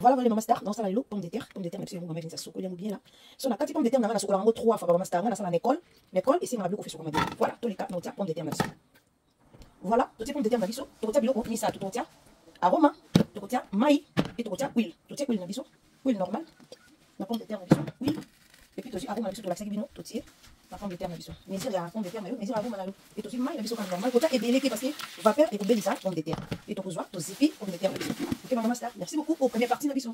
Voilà, les mamas star dans ça, la pomme de terre, même si on va mettre ça sous, bien là. Si on a 4 pommes de terre, on a sur la 3 fois mamas star, on a ça dans l'école, et si on a bloqué sur comment dire. Voilà, tous les cas, on tient pomme de terre là-dessus. Voilà, toutes les pommes de terre là-dessus, tu retiens bloqué, ni ça, tu retiens aroma, tu retiens maïs, et tu retiens huile. Tu retiens huile là-dessus, huile normale, la pomme de terre là-dessus, huile, et puis tu as aroma là-dessus, tu la sais bino, tu tires. La pomme de terre là-dessus. Mais si la pomme de terre, mais si la pomme là-dessus, et aussi maïs là-dessus, comme normal, tu as ébélé parce que vapeur et pour ça, pomme de terre. Et tu reçois, tu zippes pomme de terre là-dessus. Ok, maman star, merci beaucoup pour la première partie là-dessus.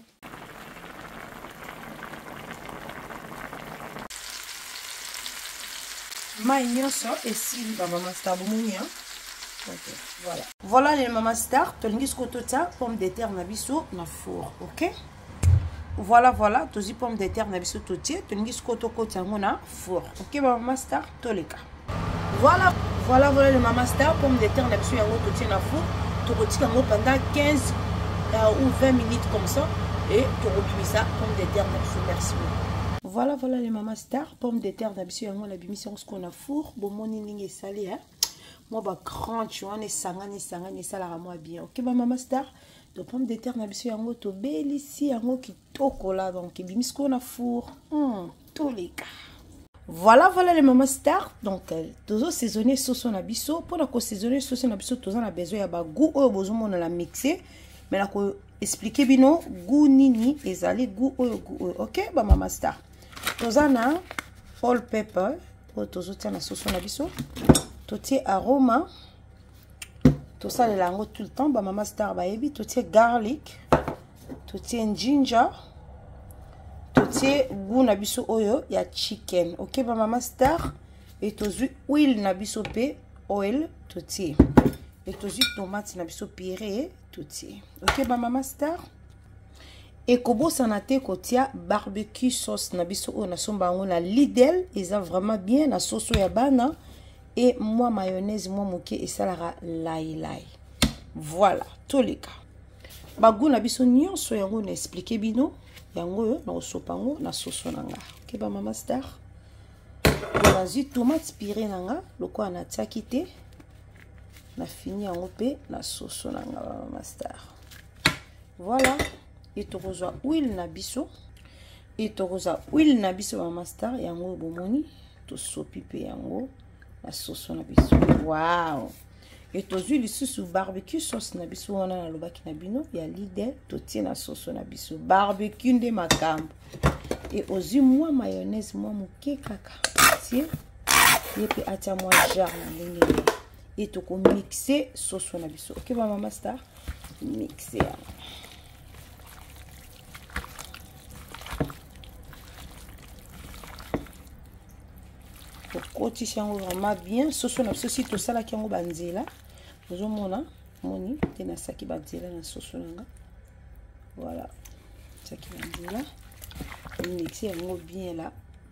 Maïnioso et si la maman star boumounia. Ok, voilà. Voilà les maman star, tu as ça, pomme de terre nabiso na four, ok? Voilà, voilà, tu as pomme de terre nabiso tout tu as na four, ok maman star, tous les cas. Voilà, voilà, voilà les maman star, pomme de terre nabiso yango tout na four, tu retiens pendant 15 ou 20 minutes comme ça et tu recuis ça, pomme de terre nabiso, merci beaucoup. Voilà, voilà les mamas star, pommes de terre d'habitude, on a bimisi on ce qu'on a four, bon mon ligne salé hein. Moi bah grand tu vois, ça la moi bien. OK ma maman star, de pommes de terre d'habitude on to bélici on qui tokola donc bimisi qu'on a four. Tous les cas. Voilà, voilà les mamas star, donc toujours saisonner sauce on a biso, pour la saisonner sauce on a biso, tous on a besoin ya ba goût au besoin on la mixer, mais la ko expliquer bino goût nini ezali goût au goût. OK ba maman star. Tozana all pepper pour tozotia na sauce na biso totie aroma tosala lango tout le temps ba mama star ba yebi totie garlic totie ginger totie goût na biso oyo ya chicken. OK ba mama star et tozu huile na biso pe oil totie et tozu tomate na biso purée totie. OK ba mama star et kobo sanate kotia barbecue sauce na biso o na somba ngo na Lidl, eza vraiment bien na sauce ya bana et moi mayonnaise moi moke et salara lai. Voilà, tous les cas. Bagou na biso nyonso yango na expliquer bino yango na osopango na sauce nanga. OK ba mama star. Vas-y tomate purée nanga loko na tiakite na fini yango pe na sauce nanga ba mama star. Voilà. Et tu reçois huile na biso et tu reçois huile na biso maman star yango bomoni to sopi pe yango la sauce na biso. Wow. Et tu huile sous barbecue sauce na biso wana na lobaki na bino ya Lidl to tie na sauce na biso barbecue nde makambo et ozu moi mayonnaise moi moke kaka tie et puis atia moi jar na ndenge et to ko mixer sauce na biso. OK ba maman star mixer koti chango vraiment bien sauce na biso si to sala kiango banzela ozo mona moni tena saki banzela na sauce nanga. Voilà saki banzela mixer yango bien là.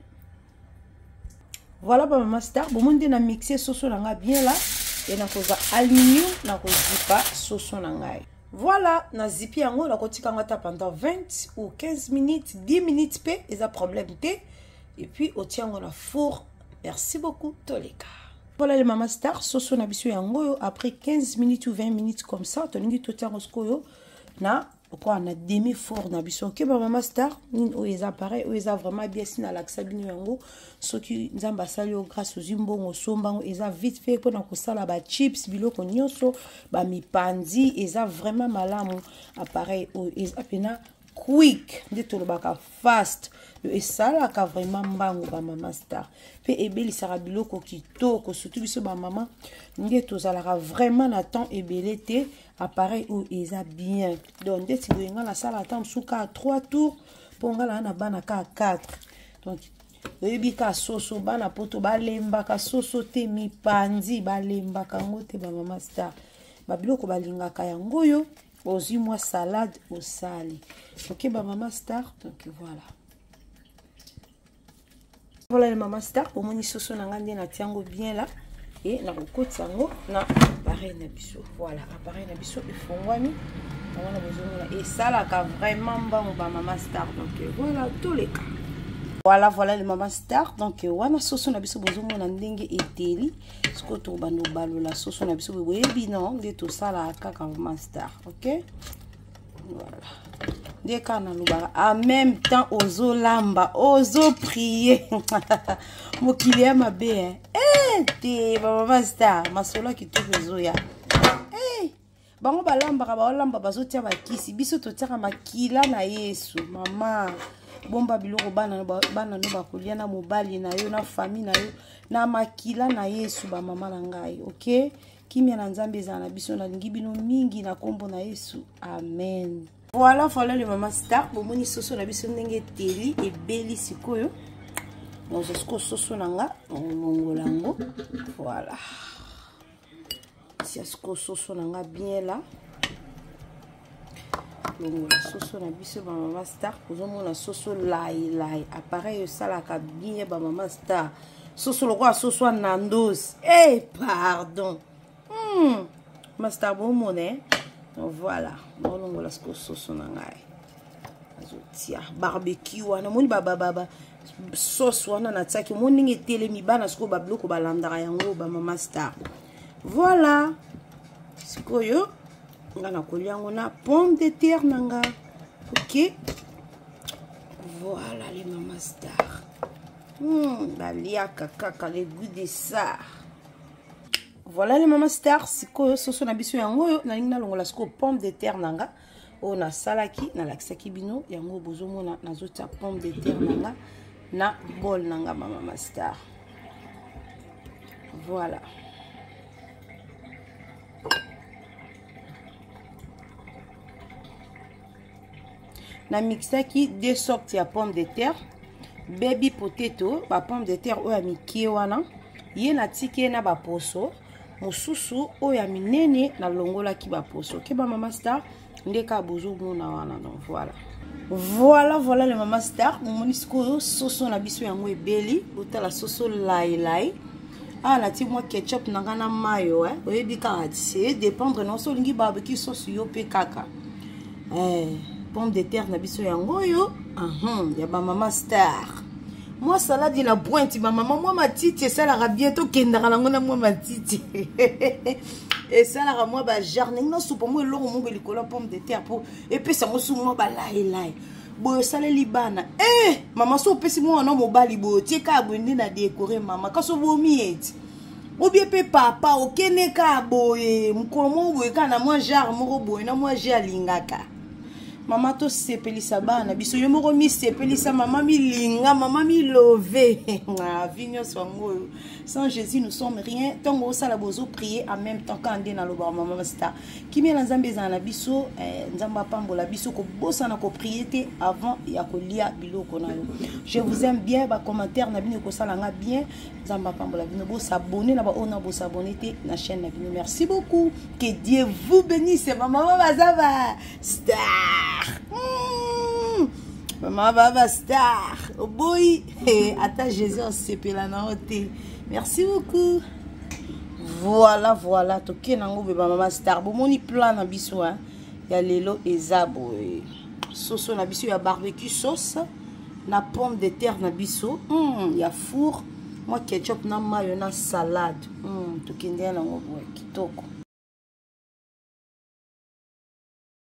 Voilà ba mama star bon monde na mixer sauce nanga bien là et na koza aluminium na ko zipa sauce nanga. Voilà na zipi yango la kotika ngata pendant 20 ou 15 minutes 10 minutes pe eza problème té et puis au tiango na four. Merci beaucoup, tous les cas. Voilà les mamas star, sauce na biso yango après 15 minutes ou 20 minutes comme ça, toningi totia ngosko na quoi na demi four na biso. OK ba mamas star, o eza pareil, o eza vraiment bien si na laksa bino yango, soki nzamba sali o grâce aux zimbongo sombango eza vite fait pour na ko sala ba chips biloko nyonso, ba mipandi eza vraiment malamu appareil o eza pena quick de tolobaka fast et ça là ka vraiment mbango ba mama star pe ebeli sara biloko kitoko surtout biso ba mama nge tozalaka vraiment na temps ebele te appareil ou eza bien donc dès que nga na sala temps suka 3 tours ponga na bana ka 4 donc oyebi ka soso bana poto balemba ka soso te mipandi balemba ka ngote ba mama star ba biloko balingaka yango yo ozi moi salade au sali. OK ba mama star donc voilà. Voilà les maman star pour moni soso na ngande na tiango bien là et na kokoti yango na appareil na biso. Voilà, appareil na biso efongwami. On a besoin et ça là ka vraiment bon ba mama star donc voilà tous les cas. Voilà, voilà les maman star donc wana soso na biso bozomo na ndenge eteli siko to bando balo la soso na biso boyebi non de to sala kaka maman star. OK Voilà. Dès qu'on a l'oubara. En même temps, ozo lamba, ozo prier. Mon client m'a bien. Eh, t'es maman star. Ma sola qui te réseau ya. Eh, bango balamba, balamba, bazo tia bakisi. Biso to tia makila na Yesu, maman. Bomba biloko bana no bakolia na mobali na yo na famille na yo na makila na Yesu ba mama na ngai. OK? Kimia na Nzambe ezana biso na lingi bino mingi na kombo na Yesu. Amen. Voilà, voilà le maman star. Bomoni soso na biso ndenge teli e beli sikoyo. Nozosko soso nanga longolango. Voilà. Si asko soso nanga bien là. Longola soso na biso ba maman star. Kozomona soso lai. Appareil salaka bien ba maman star. Soso lokwa soso nandos. Eh, pardon. Master bon monnaie. Voilà. Longola soso nangai. Azotia barbecue wana moni baba sauce wana na tsaki moni nge telemi bana sko ba bloko balandaka yango ba maman star. Voilà. Sikoyo ngana koliango na pomme de terre nanga. OK? Voilà les maman star. Balia kaka le goût de ça. Voilà les maman star. Sikoyo soso na biso yango na linga longola sko pomme de terre nanga. O na salaki na laksaki bino yango bozomona nazotia pomme de terre nanga na bol nanga maman star. Voilà. Na mixaki deux sortes ya pomme de terre, baby potato, ba pomme de terre oya mikie wana, ye na tike na ba poso, mosusu oya minene na longola ki ba poso. Ke ba maman star ndeka bozo mona wana non voilà. Voilà le maman star, moni sikoyo soso na biso yango ebeli, otala soso lai. Ah na ti moi ketchup nanga na mayo oyebi ka c'est dépendre non so lingi barbecue sauce yo pe kaka. Pomme de terre na biso yango yo. Ya ba maman star. Moi salade na pointe ma maman moi matiti ça la bientôt kendara nango na moi matiti. Et ça la moi ba jarning no soupe moi lo mo belikolo pomme de terre pour et puis ça mo sou moi ba lai. Bo sale libana. Maman so pesi moi na mobali bo tie ka bwende na décorer maman ka so vomi eti. Ou bien pe papa okene ka boye mukolo mo boye kana moi jar mo boye na moi j'ai alingaka. Maman to sepelisa bana biso yo moko mi sepelisa maman mi linga maman mi love vigno songo sans Jésus nous sommes rien tongo sala bozo prier en même temps quand na loba maman star kimi na Nzambe za biso Nzamba pambola biso ko bosa na ko prier avant ya ko lia biloko na yo. Je vous aime bien ba commentaire na bino ko sala nga bien Nzamba pambola bino bo s'abonner na ba ona bo s'abonner na chaîne na bino. Merci beaucoup, que Dieu vous bénisse maman bazava star. Maman baba star. Oh boy. Attends Jésus on se la note. Merci beaucoup. Voilà. Toke nango beba maman star. Bon moni plan na biso ya lelo ezabo. Soso na biso ya barbecue sauce na pomme de terre na biso. Ya four. Moi ketchup na mayo na salade. Toke ndena nango boy kitoko.